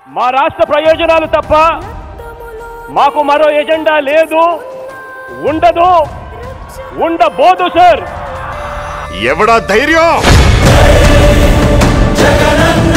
మా రాష్ట్ర ప్రయోజనాలు తప్ప మాకు మరో ఎజెండా లేదు, ఉండదు, ఉండబోదు సార్. ఎవడా ధైర్యం?